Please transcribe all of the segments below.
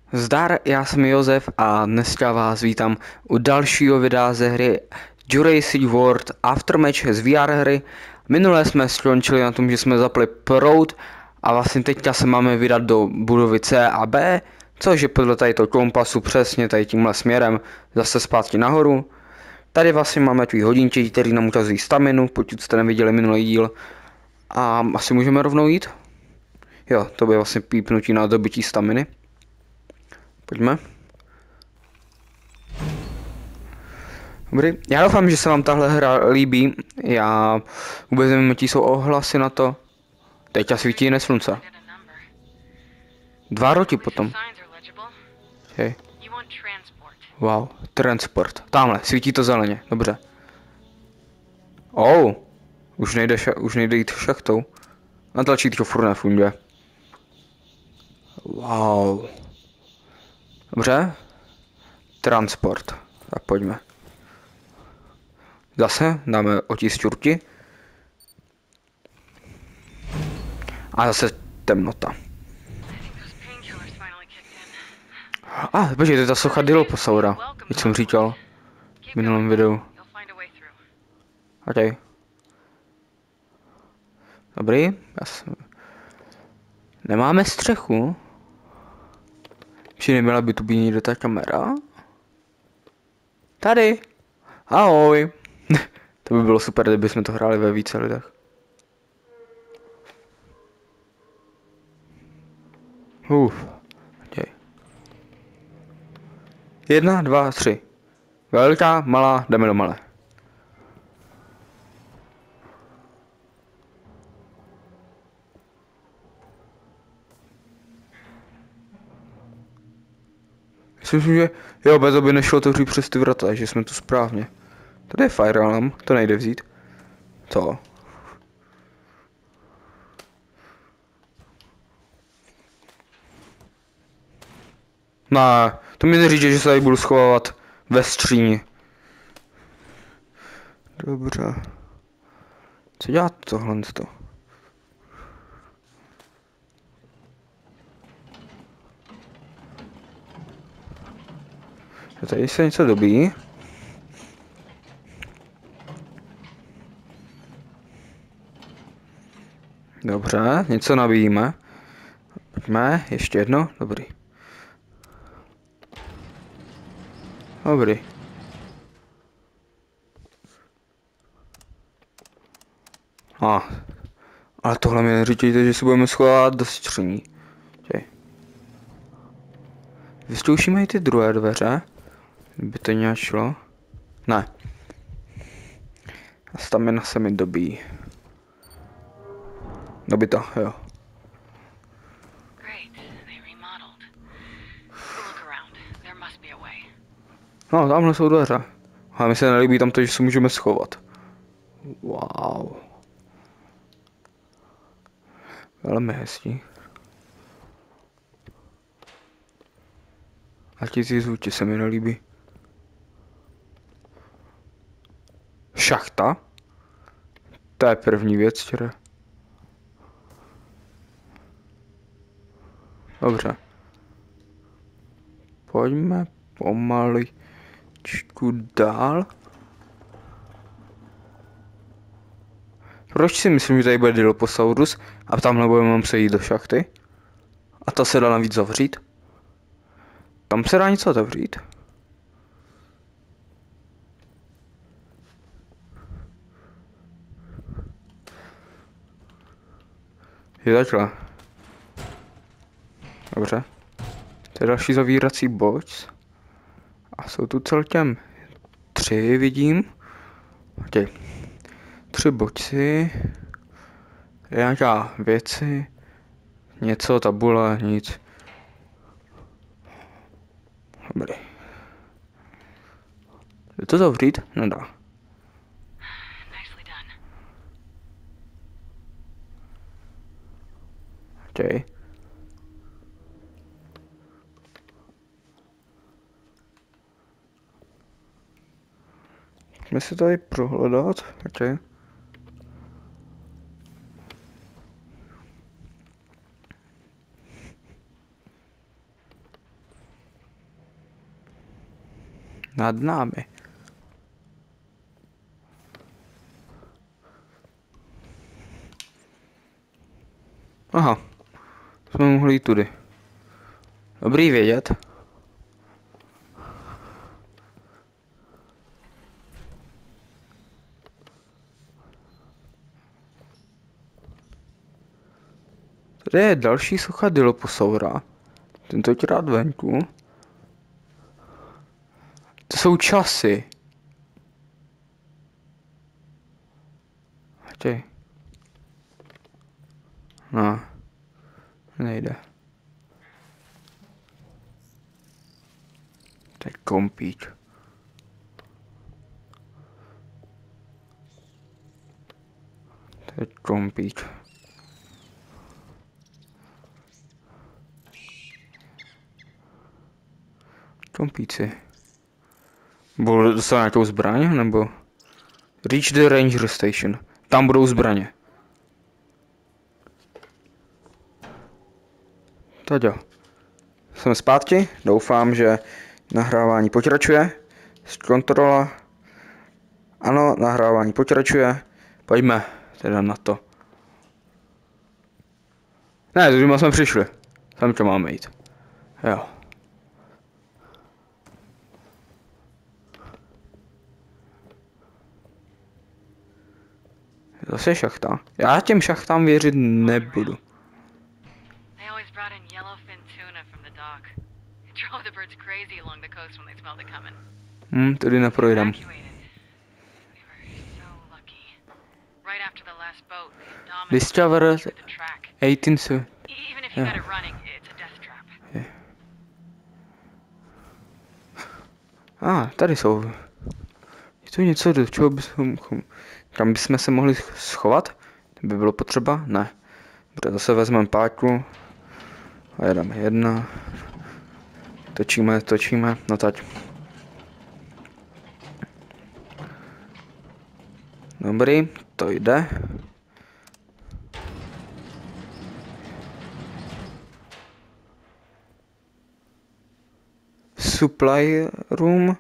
Zdar, já jsem Josef a dneska vás vítám u dalšího videa ze hry Jurassic World Aftermatch z VR hry. Minule jsme skončili na tom, že jsme zapli proud a vlastně teďka se máme vydat do budovy C a B, což je podle tadyto kompasu přesně tady tímhle směrem, zase zpátky nahoru. Tady vlastně máme tvý hodinky, který nám ukazují staminu, pokud jste neviděli minulý díl. A asi můžeme rovnou jít? Jo, to bude vlastně pípnutí na dobytí staminy. Pojďme. Dobrý, já doufám, že se vám tahle hra líbí. Já vůbec nevím, jaký jsou ohlasy na to. Teďka svítí jiné slunce. 2 roky potom. Hej. Wow, transport. Tamhle, svítí to zeleně, dobře. Oh, už nejde jít šachtou. Na tlačítko furt nefunguje. Wow. Dobře. Transport. Tak pojďme. Zase dáme otisk čurky. A zase temnota. Počkej, to je ta socha Dilophosaura. Jak jsem říkal v minulém videu. OK. Dobrý. Nemáme střechu. Či neměla by tu být někde ta kamera? Tady. Ahoj. To by bylo super, kdybychom to hráli ve více lidech. Okay. 1, 2, 3. Velká, malá, jdeme do malé. Myslím, že jo, bez by nešlo to přes ty vrata, že jsme tu správně. Tady je fire alarm, to nejde vzít. Co? Ne, to mi neříče, že se tady budu schovávat ve skříni. Dobře. Co dělá tohle to? Tady se něco dobí. Dobře, něco nabíjíme. Pojďme, ještě jedno, dobrý. Dobrý. Ale tohle mi neříkejte, že si budeme schovávat do skříní. Vyzkoušíme i ty druhé dveře. Kdyby to nějak šlo. Ne. A stamina se mi dobí. Dobí to, jo. No, tamhle jsou dveře. Ale mi se nelíbí tam to, že se můžeme schovat. Wow. Velmi hezký. A ti zvuky se mi nelíbí. Šachta? To je první věc, která... Dobře. Pojďme pomaličku dál. Proč si myslím, že tady bude Dilophosaurus a tamhle budeme muset jít do šachty? A to se dá navíc zavřít? Tam se dá něco otevřít? Je takhle. Dobře. To je další zavírací box. A jsou tu celkem 3, vidím. Okay. 3 boxy. Nějaká věci. Něco, tabule, nic. Dobrý. Jde to zavřít? Nedá. Okay. Můžeme si tady prohledat. Okay. Nad námi. Aha. Jsme mohli jít tudy. Dobrý vědět. Tady je další socha Dilophosaura. Tentokrát venku. To jsou časy. Počkej. No. Nejde. To je kompíč. To je kompíč. Kompíci. Budou dostat nějakou zbraň, nebo? Reach the Ranger Station. Tam budou zbraně. Tak jo. Jsme zpátky. Doufám, že nahrávání pokračuje. Kontrola. Ano, nahrávání pokračuje. Pojďme teda na to. Ne, tudy jsme přišli. Tam to máme jít. Jo. Zase šachta. Já těm šachtám věřit nebudu. Tady neprojdem. Discover 18. Tady jsou. Je tu něco, do čeho kam bychom se mohli schovat? To by bylo potřeba? Ne. Dobře, zase vezmeme páku. A jedeme jedna. Točíme. No tak. Dobrý, to jde. Supply room.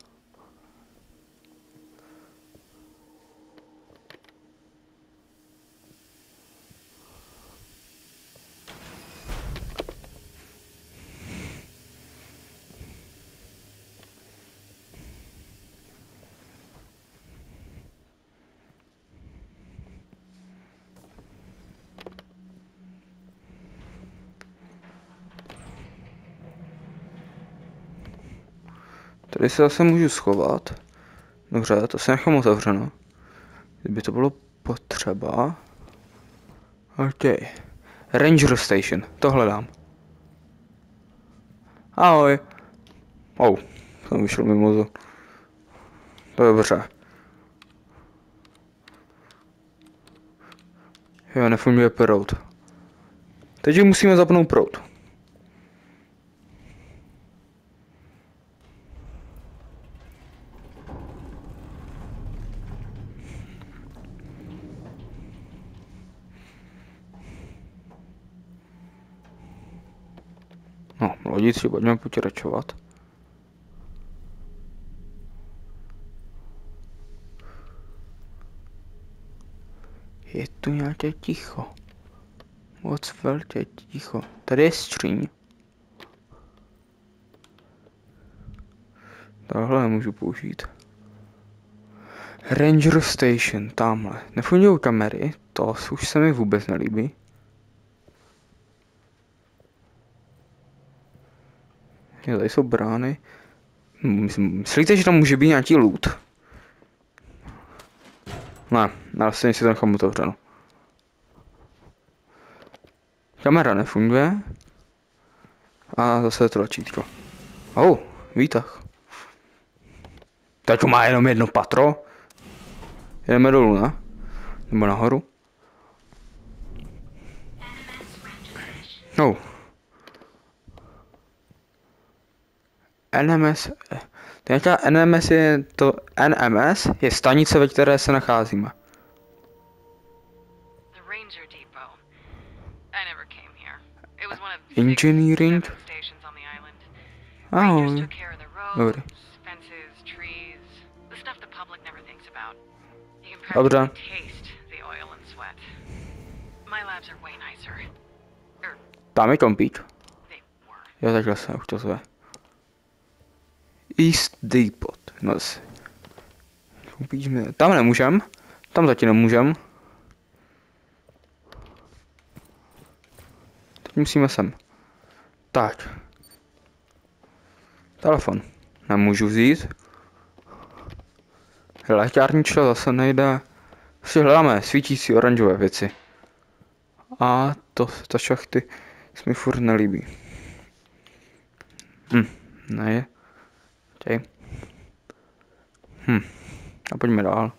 Tady se zase můžu schovat. Dobře, to se nechám otevřeno. Kdyby to bylo potřeba. OK. Ranger Station, to hledám. Ahoj. Jsem vyšel mimo to. Dobře. Jo, nefunguje proud. Teď musíme zapnout proud. No, lodici, pojďme pokračovat. Je tu nějaké ticho. Moc velké ticho. Tady je skříň. Tohle nemůžu použít. Ranger Station, tamhle. Nefungují kamery, to už se mi vůbec nelíbí. Jo, tady jsou brány. Myslíte, že tam může být nějaký loot? Ne, vlastně si to nechám otevřeno. Kamera nefunguje. A zase tlačítko. Výtah. Teď má jenom jedno patro. Jdeme dolů, ne? Nebo nahoru. NMS. Nějaká NMS je to NMS je stanice, ve které se nacházíme. Engineering. Ahoj. Dobrý. Dobře. Tam je kompíč. Jo, takhle se už to zve. East Depot. No si. Tam nemůžem. Tam zatím nemůžem. Teď musíme sem. Tak. Telefon. Nemůžu vzít. Lékárnička zase nejde. Si hledáme svítící oranžové věci. A to šachty se mi furt nelíbí. Ne. Okay. A pojďme dál.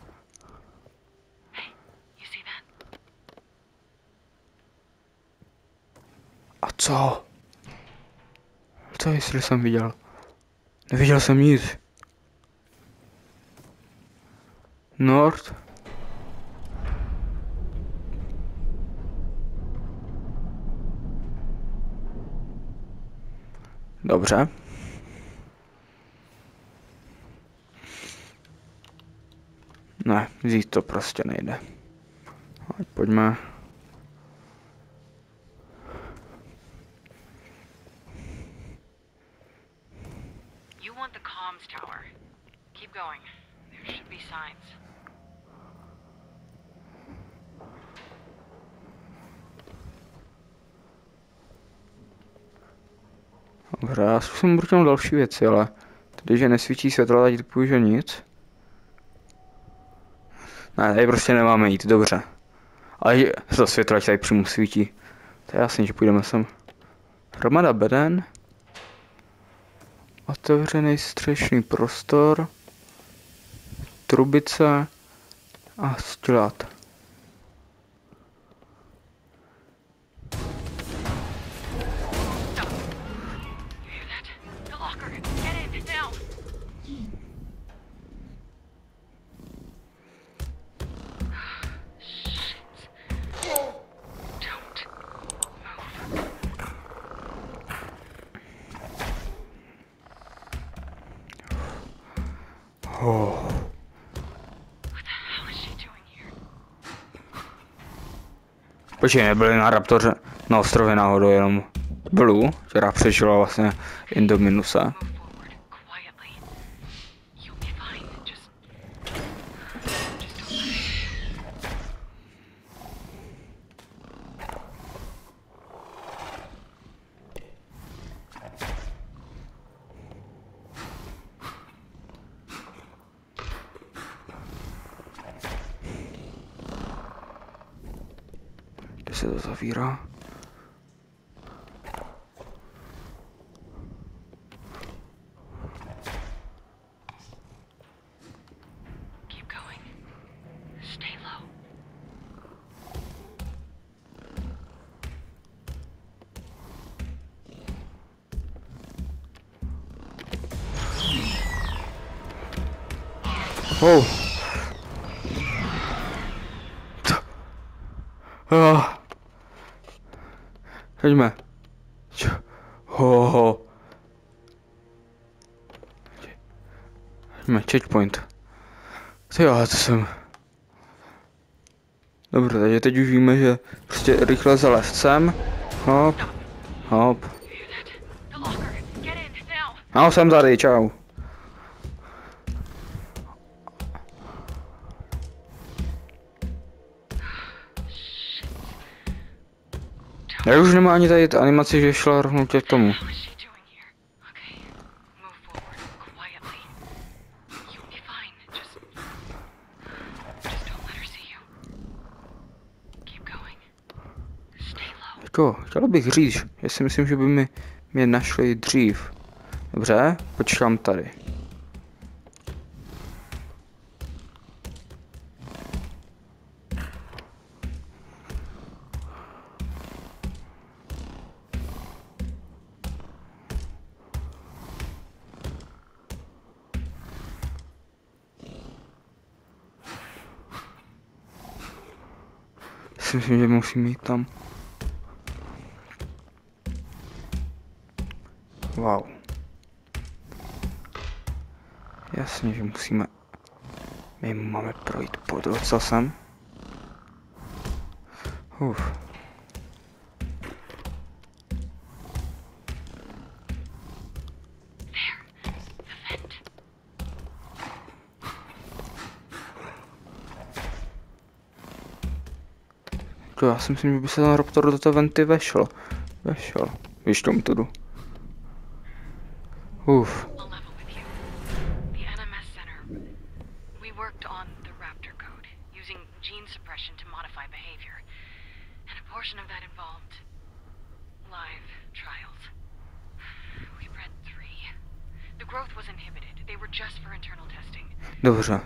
A co? Co jestli jsem viděl? Neviděl jsem nic. Nord. Dobře. Ne, vzít to prostě nejde. Ať pojďme. Dobře, já zkusím brutnout další věci, ale když je nesvítí světlo, tak typuji, že nic. Ne, tady prostě nemáme jít, dobře. Ale to světlo tady přímo svítí. To je jasný, že půjdeme sem. Hromada beden. Otevřený střešní prostor. Trubice. A stilát. Počkej, nebyli na Raptoře na ostrově náhodou jenom Blue, která přežila vlastně Indominusa. Se to zavírá. Oh. Pojďme. Pojďme, checkpoint. Jo, to jsem. Dobře, takže teď už víme, že prostě rychle zalézt sem. Hop. Hop. No, jsem tady, čau. Já už nemá ani tady animaci, že šla rovnou k tomu. Jako, chtěl bych říct, že si myslím, že by mě našli dřív. Dobře, počkám tady. Myslím, že musím jít tam. Wow. Jasně, že musíme. My máme projít pod ocasem. To já si myslím, že by se ten raptor do té venty vešel. Víš tomu to jdu. Dobře,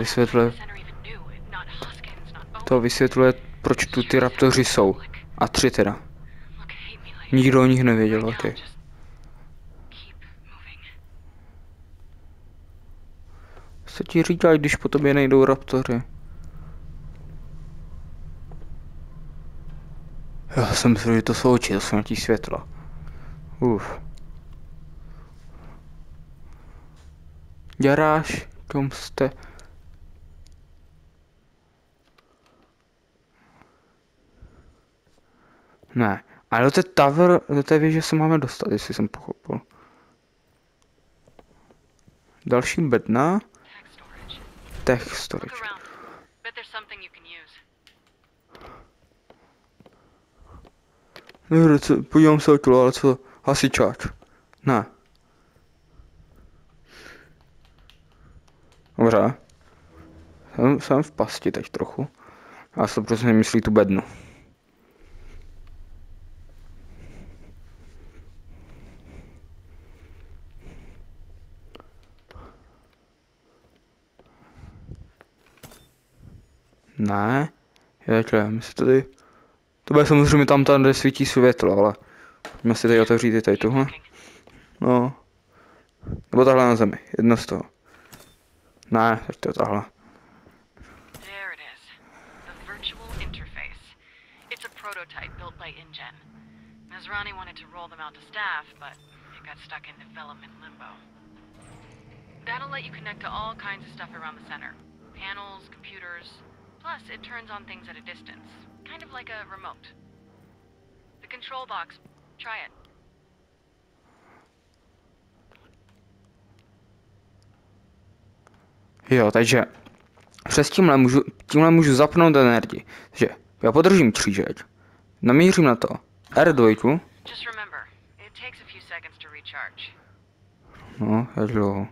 to vysvětluje, proč tu ty raptoři jsou. A 3 teda. Nikdo o nich nevěděl, ok. Co ti říkají, když po tobě nejdou raptoři? Já jsem myslel, že to jsou oči, to jsou nějaký světla. Garáž, kom jste? Ne, ale do té věže se máme dostat, jestli jsem pochopil. Další bedna. Tech storage. Podívám se okolo, ale co? Hasičák. Ne. Dobře. Jsem v pasti teď trochu. Já se prostě nemyslí tu bednu. Ne. My si tady... To bude samozřejmě tam, kde svítí světlo, ale... Můžeme si tady otevřít i tady tuhle. No. Nebo tahle na zemi, jedno z toho. Ne, tak to je tahle. Nazrani wanted to roll them out to staff, but it got stuck in development limbo. That'll let you connect to all kinds of stuff around the center. Panels, computers, plus it turns on things at a distance. Kind of like a remote. The control box, try it. Jo, takže přes tímhle můžu zapnout energii. Takže já podržím křížek, namířím na to R2. No, jak dlouho.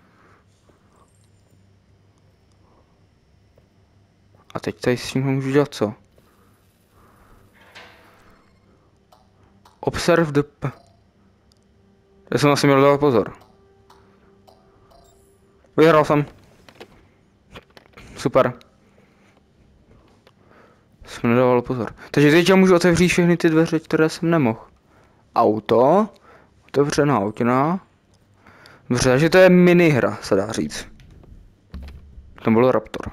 A teď tady s tím můžu dělat co? Observe the... Já jsem asi měl dávat pozor. Vyhrál jsem. Super. Jsem nedával pozor. Takže teď já můžu otevřít všechny ty dveře, které jsem nemohl. Auto. Otevřená autina. Dobře, takže to je minihra, se dá říct. Tam byl raptor.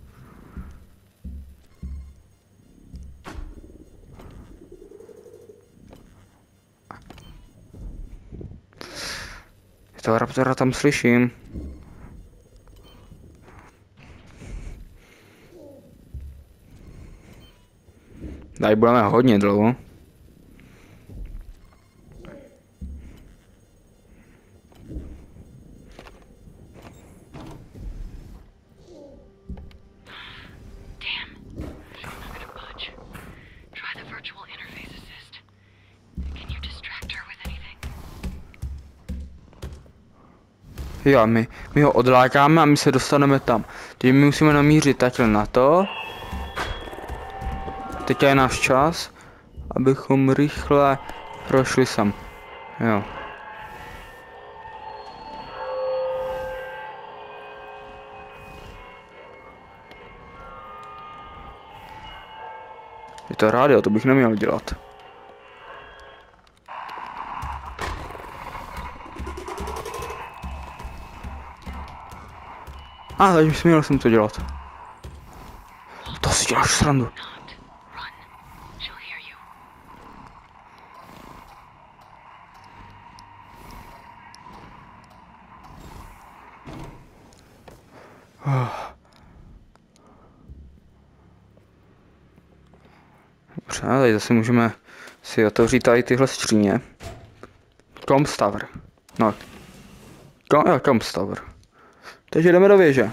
Toho raptora tam slyším. Tady budeme hodně dlouho. Jo, my ho odlákáme a my se dostaneme tam. Teď my musíme namířit takhle na to. Teď je náš čas, abychom rychle prošli sem. Jo. Je to rádio, to bych neměl dělat. Takže směl jsem to dělat. To si děláš srandu. tady zase můžeme si otevřít tady tyhle skříně. Comms Tower. No. Comms Tower. Takže jdeme do věže.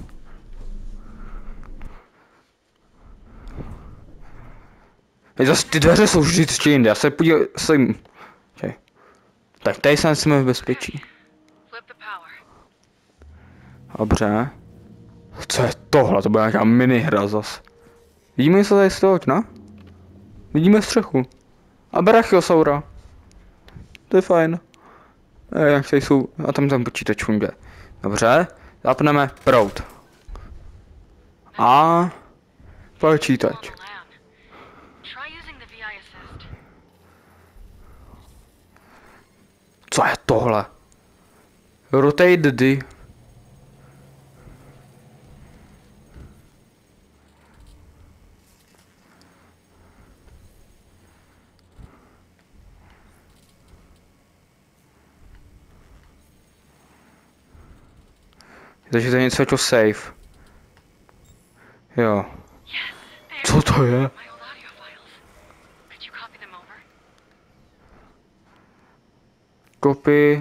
Zase ty dveře jsou vždycky jinde, já se podívám. Okay. Tak tady jsme v bezpečí. Dobře. Co je tohle? To bude nějaká minihra zas. Vidíme se tady z toho okna? Vidíme střechu. A brachiosaura. To je fajn. Jak tady jsou... A tam ten počítač funguje. Dobře. Zapneme proud. A... počítač. Co je tohle? Rotate the... Takže to je něco jako save. Jo. Co to je? Copy.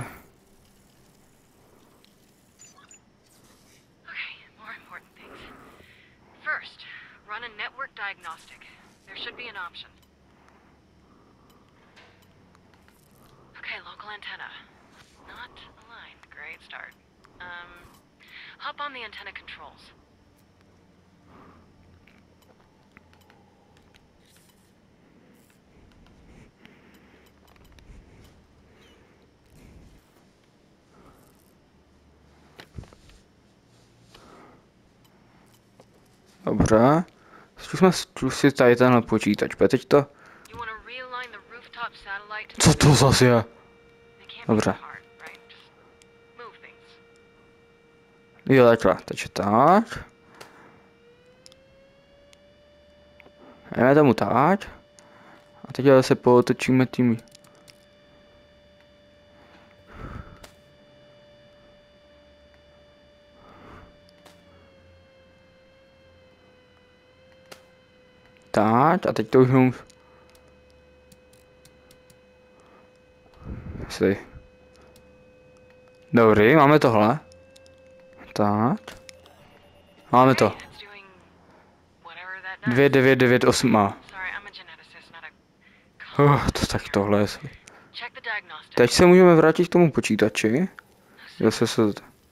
Run a network diagnostic. There should be an option. Okay, local antenna. Not aligned. Great start. Hop on the antenna controls. Dobře. Zkusme zkusit tady tenhle počítač, teď to... Co to zase je? Dobře. Jo, takhle, takže tak. Jdeme tomu tak. A teď se potočíme tím. Tak, a teď to uhnu. Dobrý, máme tohle. Tak. Máme to. 2998 má. To tak tohle je. Teď se můžeme vrátit k tomu počítači. Zase se...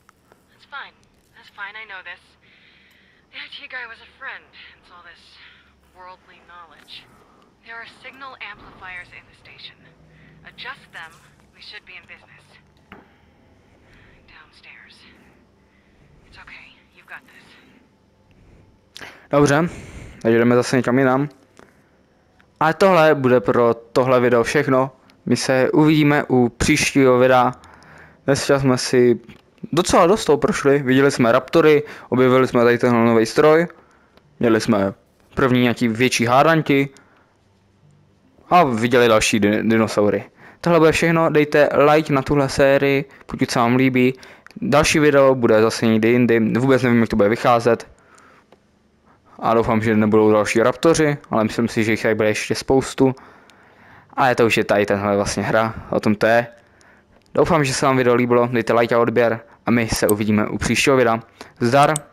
Dobře, takže jdeme zase někam jinam. A tohle bude pro tohle video všechno. My se uvidíme u příštího videa. Dneska jsme si docela dost toho prošli. Viděli jsme raptory, objevili jsme tady tenhle nový stroj. Měli jsme první nějaký větší hádanky. A viděli další dinosaury. Tohle bude všechno, dejte like na tuhle sérii, pokud se vám líbí. Další video bude zase někdy jindy, vůbec nevím, jak to bude vycházet. A doufám, že nebudou další raptoři, ale myslím si, že jich tady bude ještě spoustu. Ale to už je tady tenhle vlastně hra, o tom to je. Doufám, že se vám video líbilo, dejte like a odběr a my se uvidíme u příštího videa. Zdar!